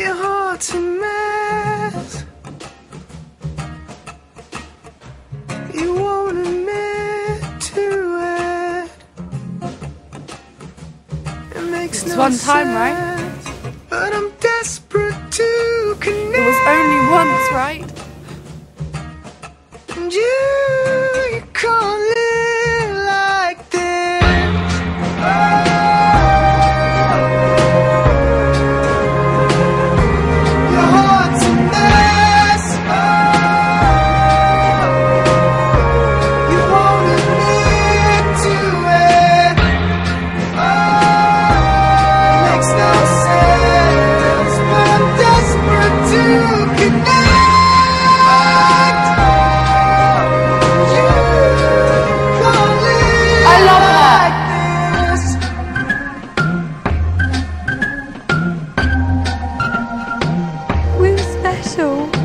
Your heart's a mess. You won't admit to it. It makes It's no one time, sense, right? but I'm desperate to connect. It was only once, right? And you can't live like this. Your heart's a mess. You won't admit to it. It makes no sense, but I'm desperate to connect. I love her. We're special.